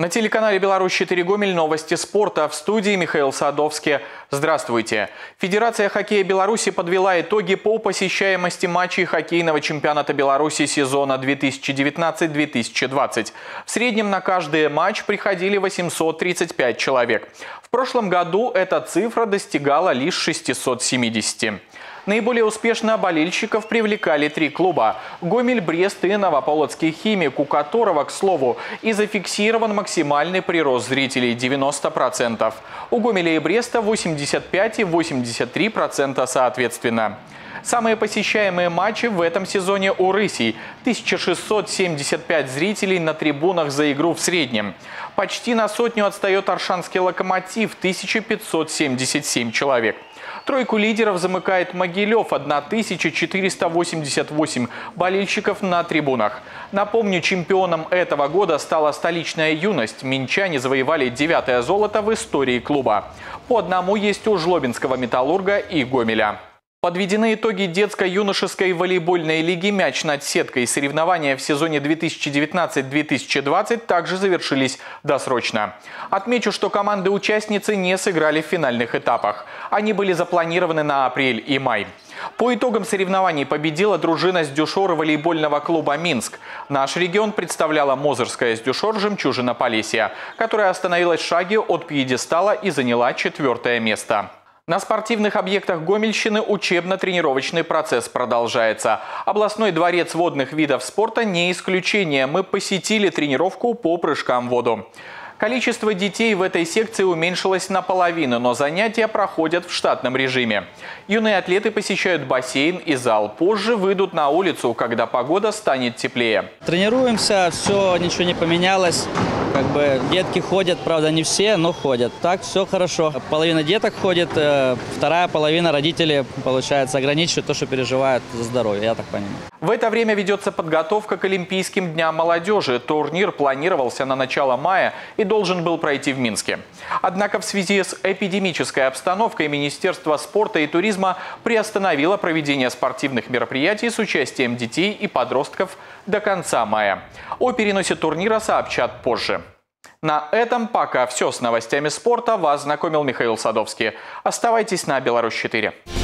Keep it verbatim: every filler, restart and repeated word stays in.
На телеканале «Беларусь четыре Гомель» новости спорта. В студии Михаил Садовский. Здравствуйте. Федерация хоккея Беларуси подвела итоги по посещаемости матчей хоккейного чемпионата Беларуси сезона две тысячи девятнадцать — две тысячи двадцать. В среднем на каждый матч приходили восемьсот тридцать пять человек. В прошлом году эта цифра достигала лишь шестисот семидесяти. Наиболее успешно болельщиков привлекали три клуба – Гомель, Брест и Новополоцкий Химик, у которого, к слову, и зафиксирован максимальный прирост зрителей – девяносто процентов. У Гомеля и Бреста восемьдесят пять и восемьдесят три процента соответственно. Самые посещаемые матчи в этом сезоне у «Рысей» – тысяча шестьсот семьдесят пять зрителей на трибунах за игру в среднем. Почти на сотню отстает Оршанский «Локомотив» – тысяча пятьсот семьдесят семь человек. Тройку лидеров замыкает Могилев – тысяча четыреста восемьдесят восемь болельщиков на трибунах. Напомню, чемпионом этого года стала столичная «Юность». Минчане завоевали девятое золото в истории клуба. По одному есть у Жлобинского «Металлурга» и Гомеля. Подведены итоги детско-юношеской волейбольной лиги «Мяч над сеткой». Соревнования в сезоне две тысячи девятнадцать — две тысячи двадцать также завершились досрочно. Отмечу, что команды-участницы не сыграли в финальных этапах. Они были запланированы на апрель и май. По итогам соревнований победила дружина Сдюшор волейбольного клуба «Минск». Наш регион представляла Мозырская Сдюшор «Жемчужина Полесья», которая остановилась в шаге от пьедестала и заняла четвертое место. На спортивных объектах Гомельщины учебно-тренировочный процесс продолжается. Областной дворец водных видов спорта не исключение. Мы посетили тренировку по прыжкам в воду. Количество детей в этой секции уменьшилось наполовину, но занятия проходят в штатном режиме. Юные атлеты посещают бассейн и зал. Позже выйдут на улицу, когда погода станет теплее. Тренируемся, все, ничего не поменялось. Как бы детки ходят, правда не все, но ходят. Так все хорошо. Половина деток ходит, вторая половина родители, получается, ограничивают то, что переживают за здоровье, я так понимаю. В это время ведется подготовка к Олимпийским дням молодежи. Турнир планировался на начало мая и должен был пройти в Минске. Однако в связи с эпидемической обстановкой Министерство спорта и туризма приостановило проведение спортивных мероприятий с участием детей и подростков до конца мая. О переносе турнира сообщат позже. На этом пока все. С новостями спорта вас знакомил Михаил Садовский. Оставайтесь на «Беларусь четыре».